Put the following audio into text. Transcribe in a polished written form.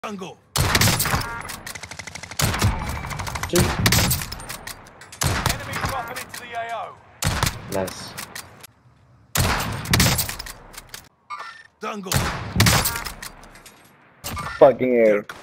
Tango. Enemy dropping into the AO. Nice. Tango. Fucking air.